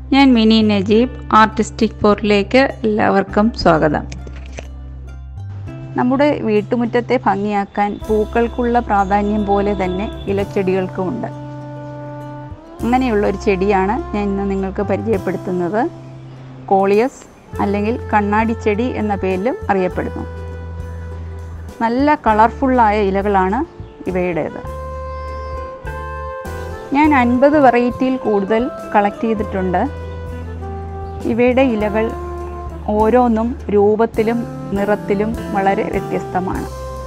ഞാൻ mini Najeeb, artistic പോറിലേക്ക് എല്ലാവർക്കും സ്വാഗതം. നമ്മുടെ വീട്ടുമുറ്റത്തെ ഭംഗിയാക്കാൻ പൂക്കൾക്കുള്ള പ്രാധാന്യം പോലെ തന്നെ ഇലച്ചെടികൾക്കുമുണ്ട്. അങ്ങനെയുള്ള ഒരു ചെടിയാണ് ഞാൻ ഇന്ന് നിങ്ങൾക്ക് പരിചയപ്പെടുത്തുന്നത്. കോളിയസ് അല്ലെങ്കിൽ കണ്ണാടിച്ചെടി എന്ന പേരിലും അറിയപ്പെടുന്നു. നല്ല കളർഫുള്ളായ ഇലകളാണ് ഇവയുടേത്. ഞാൻ 50 വെറൈറ്റിയിൽ കൂടുതൽ കളക്ട് ചെയ്തിട്ടുണ്ട്. ഇവയുടെ ഇലകൾ ഓരോന്നും രൂപത്തിലും നിറത്തിലും വളരെ വ്യത്യസ്തമാണ്.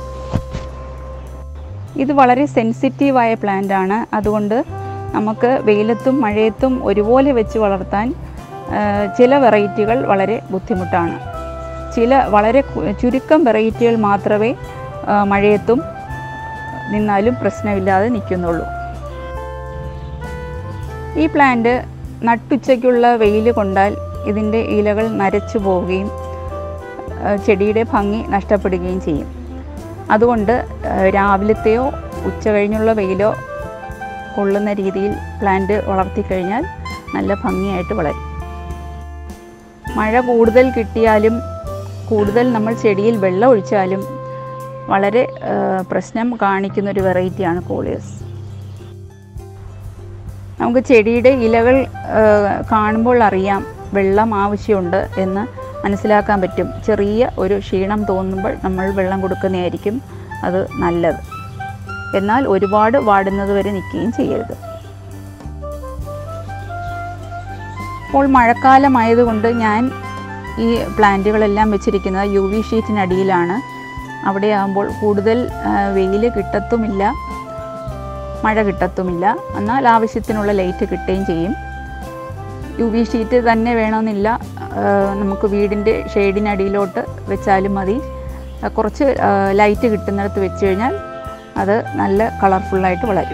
ഇത് വളരെ സെൻസിറ്റീവായ പ്ലാന്റ് ആണ്. അതുകൊണ്ട് നമുക്ക് വെയിലത്തും മഴയത്തും ഒരുപോലെ വെച്ച് വളർത്താൻ ചില വെറൈറ്റികൾ വളരെ ബുദ്ധിമുട്ടാണ്. വളരെ ചുരുക്കം വെറൈറ്റികൾ മാത്രമേ മഴയത്തും നിന്നാലും പ്രശ്നമില്ലാതെ നിൽക്കുന്നുള്ളൂ. ഈ പ്ലാന്റ് നട്ടുച്ചയ്ക്കുള്ള വെയിൽ കൊണ്ടാൽ ഇതിൻ്റെ ഇലകൾ നരച്ചു പോവുകയും ചെടിയുടെ ഭംഗി നഷ്ടപ്പെടുകയും ചെയ്യും. അതുകൊണ്ട് രാവിലത്തെയോ ഉച്ച കഴിഞ്ഞുള്ള വെയിലോ കൊള്ളുന്ന രീതിയിൽ പ്ലാന്റ് വളർത്തിക്കഴിഞ്ഞാൽ നല്ല ഭംഗിയായിട്ട് വളരും. മഴ കൂടുതൽ കിട്ടിയാലും കൂടുതൽ നമ്മൾ ചെടിയിൽ വെള്ളം ഒഴിച്ചാലും വളരെ പ്രശ്നം കാണിക്കുന്നൊരു വെറൈറ്റിയാണ് കോളിയസ്. നമുക്ക് ചെടിയുടെ ഇലകൾ കാണുമ്പോൾ അറിയാം വെള്ളം ആവശ്യമുണ്ട് എന്ന് മനസ്സിലാക്കാൻ പറ്റും. ചെറിയ ഒരു ക്ഷീണം തോന്നുമ്പോൾ നമ്മൾ വെള്ളം കൊടുക്കുന്നതായിരിക്കും അത് നല്ലത്. എന്നാൽ ഒരുപാട് വാടുന്നത് വരെ നിൽക്കുകയും ചെയ്യരുത്. ഇപ്പോൾ മഴക്കാലമായതുകൊണ്ട് ഞാൻ ഈ പ്ലാന്റുകളെല്ലാം വെച്ചിരിക്കുന്നത് UV ഷീറ്റിനടിയിലാണ്. അവിടെ ആകുമ്പോൾ കൂടുതൽ വെയിൽ കിട്ടത്തുമില്ല, മഴ കിട്ടത്തുമില്ല. എന്നാൽ ആവശ്യത്തിനുള്ള ലൈറ്റ് കിട്ടുകയും ചെയ്യും. UV ഷീറ്റ് തന്നെ വേണമെന്നില്ല, നമുക്ക് വീടിൻ്റെ ഷെയ്ഡിനടിയിലോട്ട് വെച്ചാലും മതി. കുറച്ച് ലൈറ്റ് കിട്ടുന്നിടത്ത് വെച്ച് കഴിഞ്ഞാൽ അത് നല്ല കളർഫുള്ളായിട്ട് വളരും.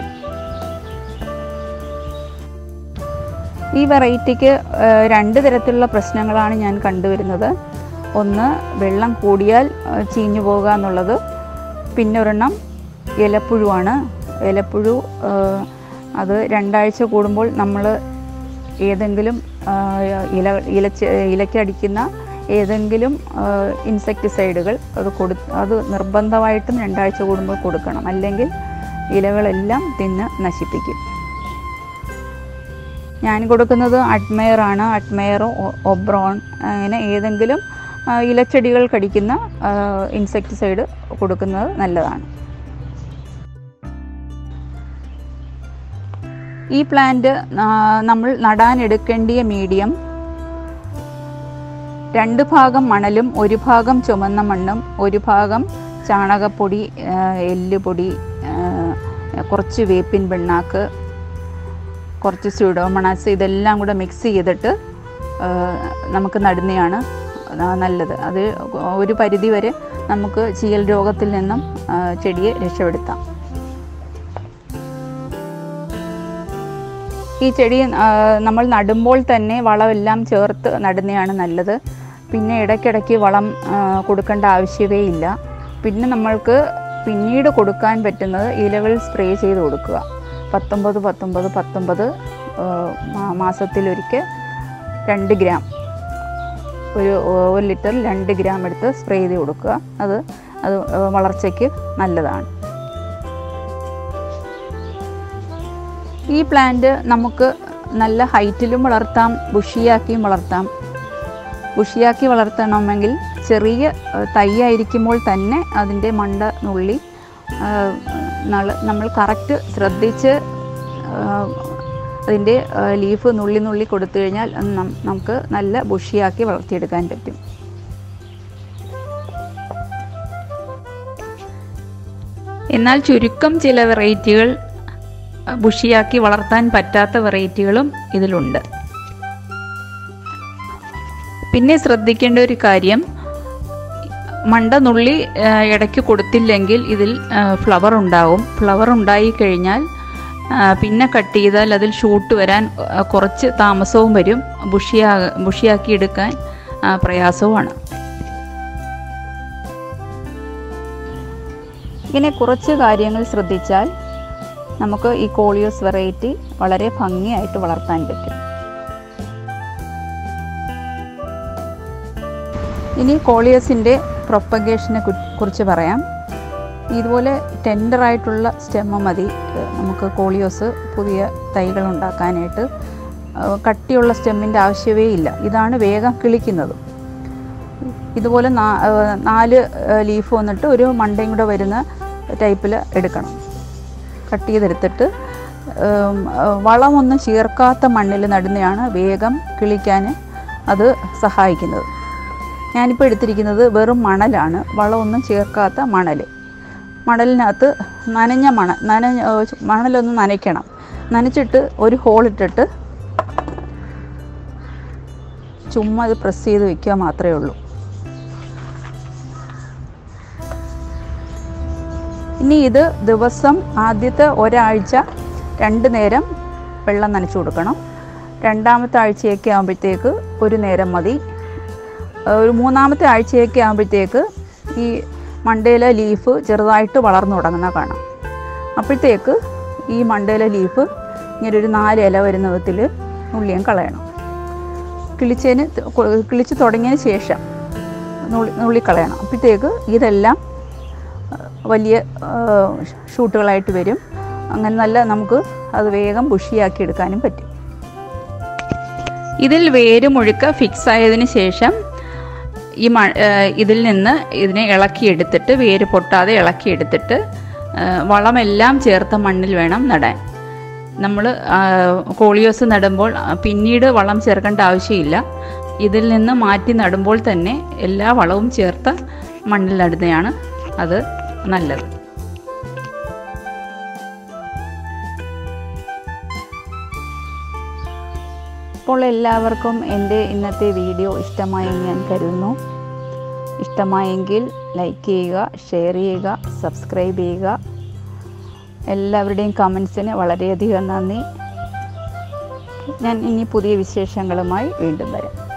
ഈ വെറൈറ്റിക്ക് 2 തരത്തിലുള്ള പ്രശ്നങ്ങളാണ് ഞാൻ കണ്ടുവരുന്നത്. ഒന്ന്, വെള്ളം കൂടിയാൽ ചീഞ്ഞു പോകുക എന്നുള്ളത്. പിന്നെ ഒരെണ്ണം ഇലപ്പുഴുവാണ്. ഇലപ്പുഴു അത് 2 ആഴ്ച കൂടുമ്പോൾ നമ്മൾ ഏതെങ്കിലും ഇലയ്ക്കടിക്കുന്ന ഏതെങ്കിലും ഇൻസെക്ടിസൈഡുകൾ അത് നിർബന്ധമായിട്ടും 2 ആഴ്ച കൂടുമ്പോൾ കൊടുക്കണം. അല്ലെങ്കിൽ ഇലകളെല്ലാം തിന്ന് നശിപ്പിക്കും. ഞാൻ കൊടുക്കുന്നത് അഡ്മയർ ആണ്. അഡ്മയറോ ഒബ്രോൺ അങ്ങനെ ഏതെങ്കിലും ഇലച്ചെടികൾ കടിക്കുന്ന ഇൻസെക്ടിസൈഡ് കൊടുക്കുന്നത് നല്ലതാണ്. ഈ പ്ലാന്റ് നമ്മൾ നടാനെടുക്കേണ്ടിയ മീഡിയം 2 ഭാഗം മണലും 1 ഭാഗം ചുമന്ന മണ്ണും 1 ഭാഗം ചാണകപ്പൊടി, എല്ലുപൊടി, കുറച്ച് വേപ്പിൻ പിണ്ണാക്ക്, കുറച്ച് സ്യൂഡോമോണാസ്, ഇതെല്ലാം കൂടെ മിക്സ് ചെയ്തിട്ട് നമുക്ക് നടുന്നതാണ് നല്ലത്. അത് ഒരു പരിധി വരെ നമുക്ക് ചീയൽ രോഗത്തിൽ നിന്നും ചെടിയെ രക്ഷപ്പെടുത്താം. ഈ ചെടി നമ്മൾ നടുമ്പോൾ തന്നെ വളമെല്ലാം ചേർത്ത് നടുന്നതാണ് നല്ലത്. പിന്നെ ഇടയ്ക്കിടയ്ക്ക് വളം കൊടുക്കേണ്ട ആവശ്യമേ ഇല്ല. പിന്നെ നമ്മൾക്ക് പിന്നീട് കൊടുക്കാൻ പറ്റുന്നത് ഇലകൾ സ്പ്രേ ചെയ്ത് കൊടുക്കുക. 19 മാസത്തിലൊരിക്കൽ 2 ഗ്രാം, ഒരു ലിറ്ററിൽ 2 ഗ്രാം എടുത്ത് സ്പ്രേ ചെയ്ത് കൊടുക്കുക. അത് വളർച്ചയ്ക്ക് നല്ലതാണ്. ഈ പ്ലാന്റ് നമുക്ക് നല്ല ഹൈറ്റിലും വളർത്താം, ബുഷിയാക്കിയും വളർത്താം. ബുഷിയാക്കി വളർത്തണമെങ്കിൽ ചെറിയ തൈയായിരിക്കുമ്പോൾ തന്നെ അതിൻ്റെ മണ്ട നുള്ളി നമ്മൾ കറക്റ്റ് ശ്രദ്ധിച്ച് അതിൻ്റെ ലീഫ് നുള്ളി കൊടുത്തു കഴിഞ്ഞാൽ നമുക്ക് നല്ല ബുഷിയാക്കി വളർത്തിയെടുക്കാൻ പറ്റും. എന്നാൽ ചുരുക്കം ചില വെറൈറ്റികൾ ബുഷിയാക്കി വളർത്താൻ പറ്റാത്ത വെറൈറ്റികളും ഇതിലുണ്ട്. പിന്നെ ശ്രദ്ധിക്കേണ്ട ഒരു കാര്യം, മണ്ട നുള്ളി ഇടയ്ക്ക് കൊടുത്തില്ലെങ്കിൽ ഇതിൽ ഫ്ലവർ ഉണ്ടാവും. ഫ്ലവർ ഉണ്ടായിക്കഴിഞ്ഞാൽ പിന്നെ കട്ട് ചെയ്താൽ അതിൽ ഷൂട്ട് വരാൻ കുറച്ച് താമസവും വരും. ബുഷിയാക്കി എടുക്കാൻ പ്രയാസവുമാണ്. ഇങ്ങനെ കുറച്ച് കാര്യങ്ങൾ ശ്രദ്ധിച്ചാൽ നമുക്ക് ഈ കോളിയസ് വെറൈറ്റി വളരെ ഭംഗിയായിട്ട് വളർത്താൻ പറ്റും. ഇനി കോളിയസിൻ്റെ പ്രൊപ്പഗേഷനെ കുറിച്ച് പറയാം. ഇതുപോലെ ടെൻഡറായിട്ടുള്ള സ്റ്റെമ്മ് മതി നമുക്ക് കോളിയോസ് പുതിയ തൈകൾ ഉണ്ടാക്കാനായിട്ട്. കട്ടിയുള്ള സ്റ്റെമ്മിൻ്റെ ആവശ്യമേ ഇല്ല. ഇതാണ് വേഗം കിളിക്കുന്നത്. ഇതുപോലെ 4 ലീഫ് വന്നിട്ട് ഒരു മണ്ടയും കൂടെ വരുന്ന ടൈപ്പിൽ എടുക്കണം. കട്ട് ചെയ്തെടുത്തിട്ട് വളമൊന്നും ചേർക്കാത്ത മണ്ണിൽ നടുന്നതാണ് വേഗം കിളിക്കാൻ അത് സഹായിക്കുന്നത്. ഞാനിപ്പോൾ എടുത്തിരിക്കുന്നത് വെറും മണലാണ്, വളമൊന്നും ചേർക്കാത്ത മണൽ. മണലിനകത്ത് മണലൊന്ന് നനയ്ക്കണം. നനച്ചിട്ട് ഒരു ഹോളിട്ടിട്ട് ചുമ്മാ ഇത് പ്രസ് ചെയ്ത് വയ്ക്കുക മാത്രമേ ഉള്ളൂ. ഇനി ഇത് ദിവസം ആദ്യത്തെ ഒരാഴ്ച 2 നേരം വെള്ളം നനച്ചു കൊടുക്കണം. രണ്ടാമത്തെ ആഴ്ചയൊക്കെ ആകുമ്പോഴത്തേക്ക് ഒരു നേരം മതി. ഒരു മൂന്നാമത്തെ ആഴ്ചയൊക്കെ ആകുമ്പോഴത്തേക്ക് ഈ മണ്ടയിലെ ലീഫ് ചെറുതായിട്ട് വളർന്നു തുടങ്ങുന്ന കാണാം. അപ്പോഴത്തേക്ക് ഈ മണ്ടയിലെ ലീഫ് ഇങ്ങനെ ഒരു 4 ഇല വരുന്ന വിധത്തിൽ നുള്ളിയും കളയണം. കിളിച്ച് തുടങ്ങിയതിന് ശേഷം നുള്ളിക്കളയണം. അപ്പോഴത്തേക്ക് ഇതെല്ലാം വലിയ ഷൂട്ടുകളായിട്ട് വരും. അങ്ങനെ നമുക്ക് അത് വേഗം ബുഷിയാക്കി എടുക്കാനും പറ്റും. ഇതിൽ വേര് മുഴുക്ക ഫിക്സ് ആയതിനു ശേഷം ഇതിൽ നിന്ന് ഇതിനെ ഇളക്കിയെടുത്തിട്ട്, വേര് പൊട്ടാതെ ഇളക്കിയെടുത്തിട്ട് വളമെല്ലാം ചേർത്ത മണ്ണിൽ വേണം നടാൻ. നമ്മൾ കോളിയോസ് നടുമ്പോൾ പിന്നീട് വളം ചേർക്കേണ്ട ആവശ്യമില്ല. ഇതിൽ നിന്ന് മാറ്റി നടുമ്പോൾ തന്നെ എല്ലാ വളവും ചേർത്ത മണ്ണിൽ നടുന്നതാണ് അത് നല്ലത്. അപ്പോൾ എല്ലാവർക്കും എൻ്റെ ഇന്നത്തെ വീഡിയോ ഇഷ്ടമായെന്ന് ഞാൻ കരുതുന്നു. ഇഷ്ടമായെങ്കിൽ ലൈക്ക് ചെയ്യുക, ഷെയർ ചെയ്യുക, സബ്സ്ക്രൈബ് ചെയ്യുക. എല്ലാവരുടെയും കമൻസിന് വളരെയധികം നന്ദി. ഞാൻ ഇനി പുതിയ വിശേഷങ്ങളുമായി വീണ്ടും വരാം.